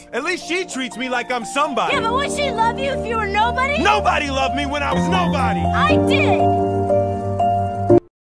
At least she treats me like I'm somebody. Yeah, but would she love you if you were nobody? Nobody loved me when I was nobody. I did.